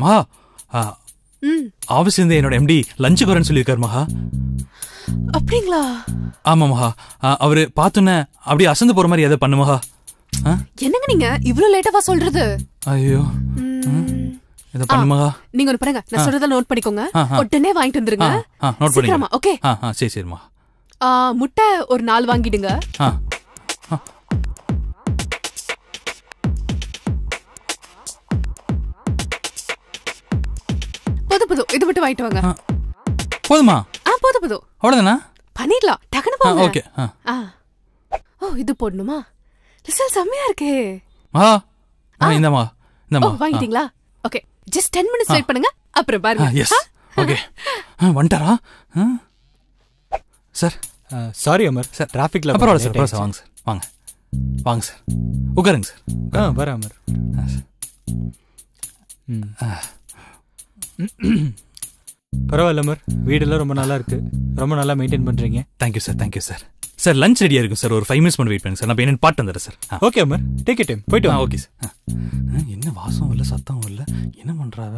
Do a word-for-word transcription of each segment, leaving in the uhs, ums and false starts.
மகா ஆபீஸ்ல இருந்து என்னோட எம்டி லஞ்சுக்கு வரேன்னு சொல்லியிருக்காரு மகா. அப்படிங்களா? ஆமா மகா. அவரு பார்த்தோன்னே அப்படியே அசந்து போற மாதிரி எதை பண்ணு மகா. என்னங்க நீங்க இவ்வளவு லேட்டாவா சொல்றது? ஐயோ இத பண்ணு மகா. நீங்க ஒன்னு பண்ணுங்க, நான் சொல்றத நோட் பண்ணிக்கோங்க. உடனே வாங்கிட்டு வந்துருங்க. நோட் பண்ணிக்கோங்க. ஓகே. ஆ ஆ சரி சரி மகா. ஆ முட்டை ஒரு நாலு வாங்கிடுங்க. ஆ போது போது இது மட்டும் வாங்கிட்டு வாங்க. போதுமா? ஆ போது போது. அவ்வளவுதானா? பண்ணிடலாம். டக்குனு போங்க. ஓகே. ஆ ஓ இது போடணுமா? ரிசல்ட் செம்மையா இருக்கே. மகா ஆ இந்தமா இந்தமா. ஓ வாங்கிட்டீங்களா? Okay just ten minutes wait பண்ணுங்க, அப்புறம் பாருங்க. Yes okay. வந்துட்டாரா சார்? சாரி அமர் சார், டிராஃபிக்ல. அப்புறம் சார் ப்ரோஸ் வாங்க சார். வாங்க வாங்க சார், உட்காருங்க சார். ஆ வரேன் அமர். பரவாயில்ல அமர், வீடெல்லாம் ரொம்ப நல்லா இருக்கு, ரொம்ப நல்லா மெயின்டைன் பண்றீங்க. Thank you sir thank you sir. Sir lunch ரெடியா இருக்கும் சார், ஒரு ஃபைவ் மினிட்ஸ் மட்டும் வெயிட் பண்ணுங்க சார். நான் என்னன்னு பாட்டு வந்துடுறேன் sir. Okay Amar, take it time, போயிட்டு வா. Okay sir. என்ன வாசம் இல்ல சத்தம் இல்ல, என்ன பண்றாவ?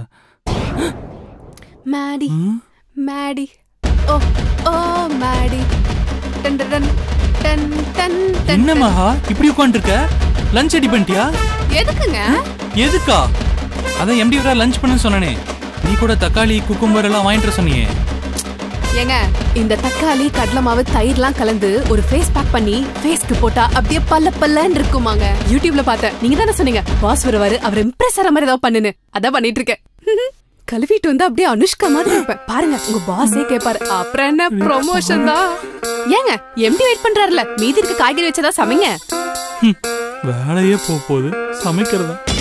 மேடி மேடி ஓ ஓ மேடி டன் டன் டன் டன். என்ன மகா இப்படி உட்கார்ந்திருக்க? லஞ்ச் ரெடி பண்ணிட்டியா? எதுக்குங்க? எதுக்கா? அதான் எம்டி வர லஞ்ச் பண்ணு சொன்னானே, நீ கூட தக்காளி குக்கும்பர் எல்லாம் வாங்கிட்டு சொன்னியே. ஏங்க இந்த தக்காளி கடலை மாவு தயிர்லாம் கலந்து ஒரு ஃபேஸ் பேக் பண்ணி ஃபேஸ்க்கு போட்டா அப்படியே பல்ல பல்லன்னு இருக்குமாங்க. யூடியூப்ல பார்த்தேன். நீங்க தானே சொன்னீங்க பாஸ் வருவாரு, அவர் இம்ப்ரெஸ் ஆற மாதிரி ஏதாவது பண்ணுன்னு. அதான் பண்ணிட்டு இருக்கேன். கழுவிட்டு வந்து அப்படியே அனுஷ்கா மாதிரி இருப்பேன். பாருங்க உங்க பாஸே கேட்பாரு, அப்புறம் என்ன ப்ரொமோஷன் தான். ஏங்க எம்டி வெயிட் பண்றாருல, மீதி இருக்க காய்கறி வச்சதா சமைங்க. வேலையே போகுது சமைக்கிறதா.